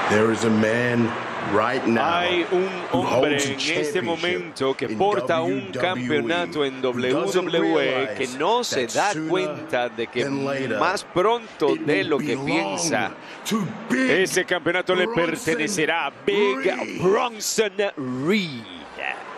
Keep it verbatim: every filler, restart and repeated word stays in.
There is a man right now Hay un hombre en este momento que porta un campeonato en W W E que no se da cuenta de que más pronto de lo que piensa, ese campeonato le pertenecerá a Big Bronson Reed.